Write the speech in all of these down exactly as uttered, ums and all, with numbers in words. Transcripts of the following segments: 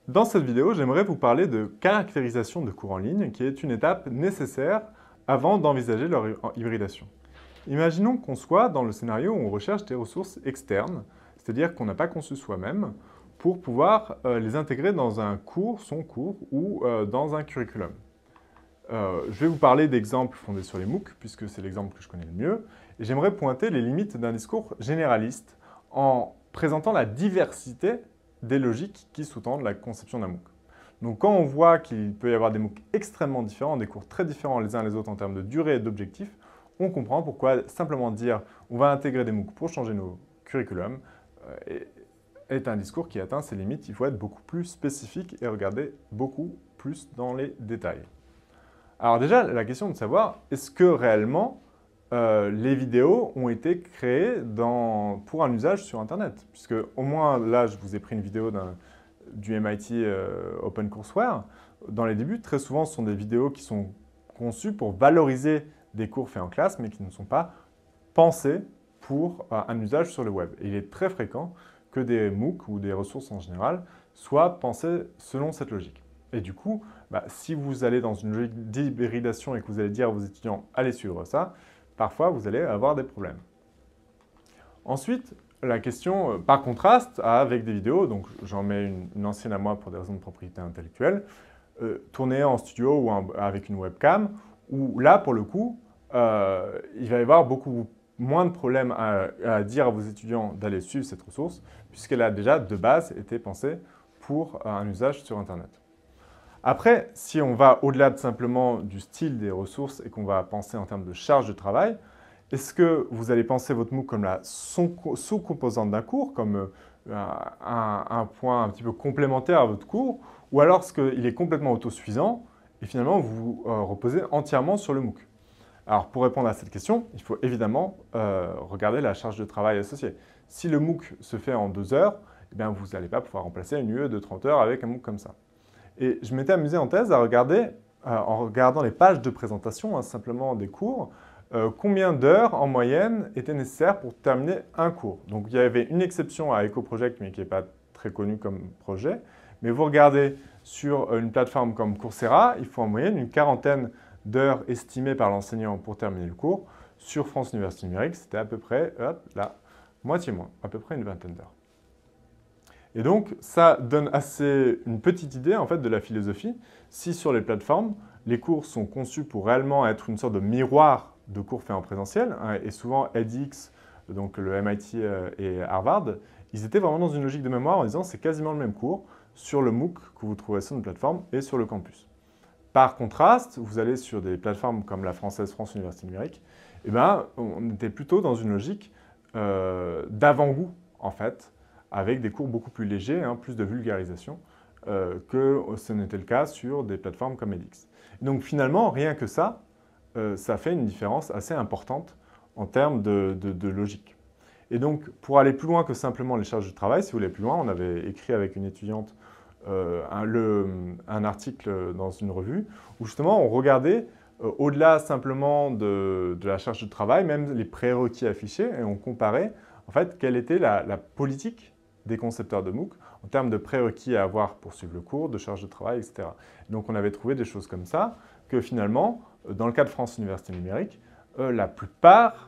Dans cette vidéo, j'aimerais vous parler de caractérisation de cours en ligne, qui est une étape nécessaire avant d'envisager leur hybridation. Imaginons qu'on soit dans le scénario où on recherche des ressources externes, c'est-à-dire qu'on n'a pas conçu soi-même, pour pouvoir euh, les intégrer dans un cours, son cours, ou euh, dans un curriculum. Euh, je vais vous parler d'exemples fondés sur les MOOC, puisque c'est l'exemple que je connais le mieux, et j'aimerais pointer les limites d'un discours généraliste en présentant la diversité des logiques qui sous-tendent la conception d'un MOOC. Donc quand on voit qu'il peut y avoir des MOOC extrêmement différents, des cours très différents les uns les autres en termes de durée et d'objectifs, on comprend pourquoi simplement dire on va intégrer des MOOC pour changer nos curriculums euh, est un discours qui atteint ses limites. Il faut être beaucoup plus spécifique et regarder beaucoup plus dans les détails. Alors déjà, la question de savoir, est-ce que réellement euh, les vidéos ont été créées dans, pour un usage sur Internet? Puisque au moins, là, je vous ai pris une vidéo du M I T euh, OpenCourseWare. Dans les débuts, très souvent, ce sont des vidéos qui sont conçues pour valoriser des cours faits en classe, mais qui ne sont pas pensées pour euh, un usage sur le web. Et il est très fréquent que des MOOC ou des ressources en général soient pensées selon cette logique. Et du coup, bah, si vous allez dans une logique d'hybridation et que vous allez dire à vos étudiants « allez suivre ça », parfois vous allez avoir des problèmes. Ensuite, la question, euh, par contraste, avec des vidéos, donc j'en mets une, une ancienne à moi pour des raisons de propriété intellectuelle, euh, tournée en studio ou en, avec une webcam, où là, pour le coup, euh, il va y avoir beaucoup moins de problèmes à, à dire à vos étudiants d'aller suivre cette ressource, puisqu'elle a déjà, de base, été pensée pour un usage sur Internet. Après, si on va au-delà de simplement du style des ressources et qu'on va penser en termes de charge de travail, est-ce que vous allez penser votre MOOC comme la sous-composante d'un cours, comme un, un point un petit peu complémentaire à votre cours, ou alors est-ce qu'il est complètement autosuffisant et finalement vous euh, reposez entièrement sur le MOOC? Alors pour répondre à cette question, il faut évidemment euh, regarder la charge de travail associée. Si le MOOC se fait en deux heures, eh bien, vous n'allez pas pouvoir remplacer une U E de trente heures avec un MOOC comme ça. Et je m'étais amusé en thèse à regarder, euh, en regardant les pages de présentation, hein, simplement des cours, euh, combien d'heures en moyenne étaient nécessaires pour terminer un cours. Donc il y avait une exception à EcoProject, mais qui n'est pas très connu comme projet. Mais vous regardez sur une plateforme comme Coursera, il faut en moyenne une quarantaine d'heures estimées par l'enseignant pour terminer le cours. Sur France Université Numérique, c'était à peu près, hop, la moitié moins, à peu près une vingtaine d'heures. Et donc, ça donne assez une petite idée en fait, de la philosophie. Si sur les plateformes, les cours sont conçus pour réellement être une sorte de miroir de cours faits en présentiel, hein, et souvent edX, donc le M I T et Harvard, ils étaient vraiment dans une logique de mémoire en disant c'est quasiment le même cours sur le MOOC que vous trouvez sur une plateforme et sur le campus. Par contraste, vous allez sur des plateformes comme la française France Université Numérique, et ben, on était plutôt dans une logique euh, d'avant-goût en fait, avec des cours beaucoup plus légers, hein, plus de vulgarisation, euh, que ce n'était le cas sur des plateformes comme edX. Donc finalement, rien que ça, euh, ça fait une différence assez importante en termes de, de, de logique. Et donc, pour aller plus loin que simplement les charges de travail, si vous voulez plus loin, on avait écrit avec une étudiante euh, un, le, un article dans une revue où justement on regardait euh, au-delà simplement de, de la charge de travail, même les prérequis affichés, et on comparait en fait quelle était la, la politique des concepteurs de MOOC en termes de prérequis à avoir pour suivre le cours, de charge de travail, et cetera. Donc on avait trouvé des choses comme ça, que finalement, dans le cas de France Université Numérique, euh, la plupart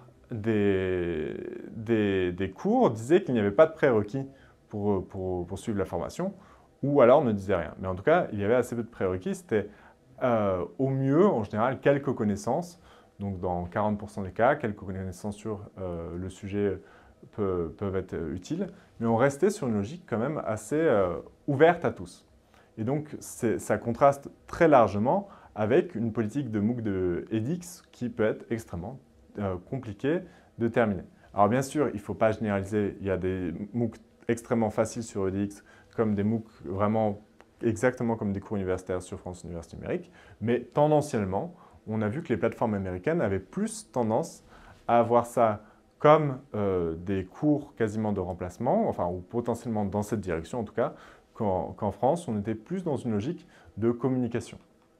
des, des, des cours disaient qu'il n'y avait pas de prérequis pour, pour, pour suivre la formation, ou alors ne disaient rien. Mais en tout cas, il y avait assez peu de prérequis, c'était euh, au mieux, en général, quelques connaissances, donc dans quarante pour cent des cas, quelques connaissances sur euh, le sujet Peuvent, peuvent être utiles, mais on restait sur une logique quand même assez euh, ouverte à tous. Et donc, ça contraste très largement avec une politique de MOOC de edX qui peut être extrêmement euh, compliquée de terminer. Alors bien sûr, il ne faut pas généraliser, il y a des MOOC extrêmement faciles sur edX, comme des MOOC vraiment exactement comme des cours universitaires sur France Université Numérique, mais tendanciellement, on a vu que les plateformes américaines avaient plus tendance à avoir ça comme euh, des cours quasiment de remplacement, enfin, ou potentiellement dans cette direction en tout cas, qu'en qu'en France, on était plus dans une logique de communication.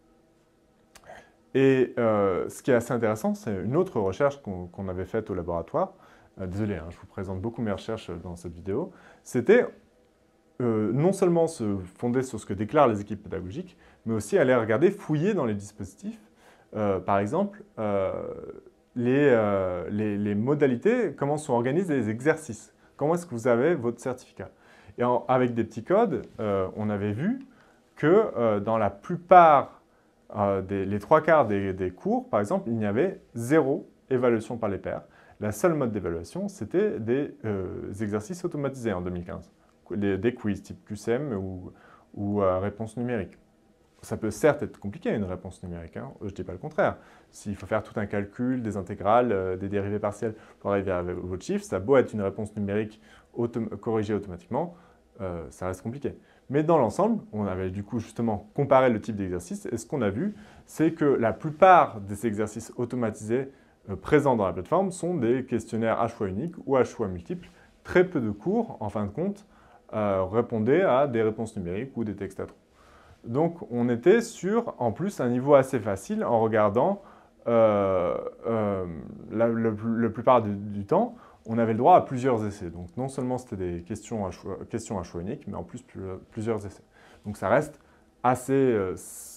Et euh, ce qui est assez intéressant, c'est une autre recherche qu'on qu'on avait faite au laboratoire. Euh, désolé, hein, je vous présente beaucoup mes recherches dans cette vidéo. C'était, euh, non seulement se fonder sur ce que déclarent les équipes pédagogiques, mais aussi aller regarder, fouiller dans les dispositifs, euh, par exemple, euh, les, euh, les, les modalités, comment sont organisés les exercices, comment est-ce que vous avez votre certificat. Et en, avec des petits codes, euh, on avait vu que euh, dans la plupart, euh, des, les trois quarts des, des cours, par exemple, il y avait zéro évaluation par les pairs. La seule mode d'évaluation, c'était des euh, exercices automatisés en deux mille quinze, des, des quiz type Q C M ou, ou euh, réponse numérique. Ça peut certes être compliqué, une réponse numérique, hein, je ne dis pas le contraire. S'il faut faire tout un calcul, des intégrales, euh, des dérivées partielles pour arriver à votre chiffre, ça a beau être une réponse numérique autom corrigée automatiquement, euh, ça reste compliqué. Mais dans l'ensemble, on avait du coup justement comparé le type d'exercice, et ce qu'on a vu, c'est que la plupart des exercices automatisés euh, présents dans la plateforme sont des questionnaires à choix unique ou à choix multiple. Très peu de cours, en fin de compte, euh, répondaient à des réponses numériques ou des textes à trous. Donc on était sur, en plus, un niveau assez facile en regardant euh, euh, la, le, la plupart du, du temps, on avait le droit à plusieurs essais. Donc non seulement c'était des questions à, choix, questions à choix unique, mais en plus plusieurs essais. Donc ça reste assez euh,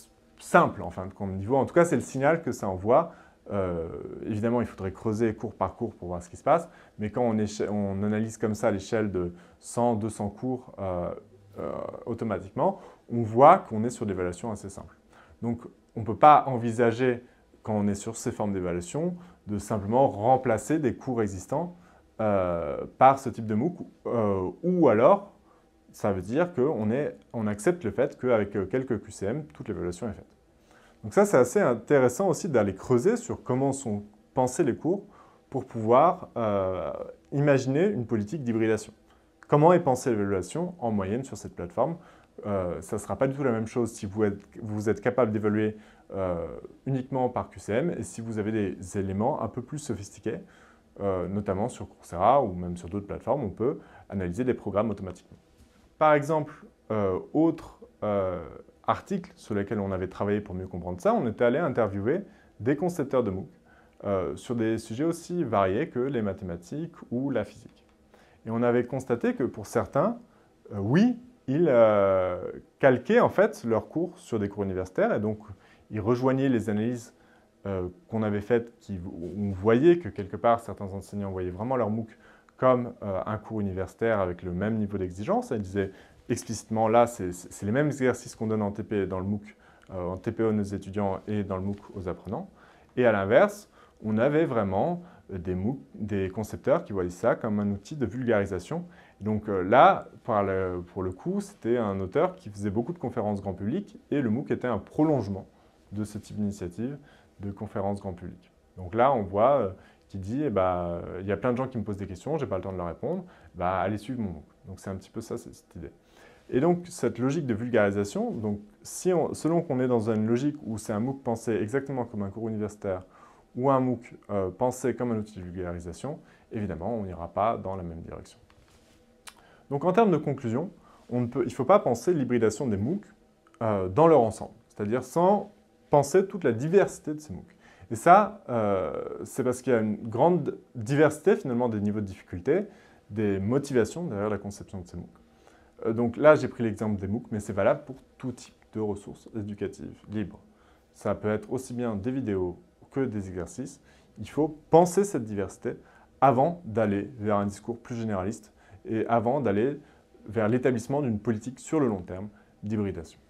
simple en fin de compte niveau. En tout cas, c'est le signal que ça envoie. Euh, évidemment, il faudrait creuser cours par cours pour voir ce qui se passe, mais quand on, on analyse comme ça à l'échelle de cent, deux cents cours euh, euh, automatiquement, on voit qu'on est sur des évaluations assez simples. Donc, on ne peut pas envisager, quand on est sur ces formes d'évaluation, de simplement remplacer des cours existants euh, par ce type de MOOC, euh, ou alors, ça veut dire qu'on on accepte le fait qu'avec quelques Q C M, toute l'évaluation est faite. Donc ça, c'est assez intéressant aussi d'aller creuser sur comment sont pensés les cours pour pouvoir euh, imaginer une politique d'hybridation. Comment est pensée l'évaluation en moyenne sur cette plateforme? euh, Ça ne sera pas du tout la même chose si vous êtes, vous êtes capable d'évaluer euh, uniquement par Q C M et si vous avez des éléments un peu plus sophistiqués, euh, notamment sur Coursera ou même sur d'autres plateformes, on peut analyser des programmes automatiquement. Par exemple, euh, autre euh, article sur lesquels on avait travaillé pour mieux comprendre ça, on était allé interviewer des concepteurs de MOOC euh, sur des sujets aussi variés que les mathématiques ou la physique. Et on avait constaté que pour certains, euh, oui, ils euh, calquaient en fait leurs cours sur des cours universitaires et donc ils rejoignaient les analyses euh, qu'on avait faites, qui, où on voyait que quelque part certains enseignants voyaient vraiment leur MOOC comme euh, un cours universitaire avec le même niveau d'exigence. Ils disaient explicitement là, c'est les mêmes exercices qu'on donne en T P dans le MOOC, euh, en T P O aux étudiants et dans le MOOC aux apprenants. Et à l'inverse, on avait vraiment des, MOOC, des concepteurs qui voyaient ça comme un outil de vulgarisation. Donc euh, là, pour le, pour le coup, c'était un auteur qui faisait beaucoup de conférences grand public et le MOOC était un prolongement de ce type d'initiative de conférences grand public. Donc là, on voit euh, qui dit, eh bah, il y a plein de gens qui me posent des questions, je n'ai pas le temps de leur répondre, bah, allez suivre mon MOOC. Donc c'est un petit peu ça, cette idée. Et donc, cette logique de vulgarisation, donc, si on, selon qu'on est dans une logique où c'est un MOOC pensé exactement comme un cours universitaire ou un MOOC euh, pensé comme un outil de vulgarisation, évidemment, on n'ira pas dans la même direction. Donc, en termes de conclusion, on ne peut, il ne faut pas penser l'hybridation des MOOC euh, dans leur ensemble, c'est-à-dire sans penser toute la diversité de ces MOOC. Et ça, euh, c'est parce qu'il y a une grande diversité, finalement, des niveaux de difficulté, des motivations derrière la conception de ces MOOC. Donc là, j'ai pris l'exemple des MOOC, mais c'est valable pour tout type de ressources éducatives libres. Ça peut être aussi bien des vidéos que des exercices. Il faut penser cette diversité avant d'aller vers un discours plus généraliste et avant d'aller vers l'établissement d'une politique sur le long terme d'hybridation.